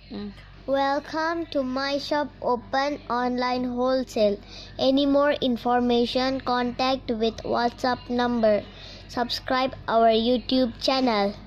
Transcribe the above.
Welcome to my shop open online wholesale. Any more information, contact with WhatsApp number. Subscribe our YouTube channel.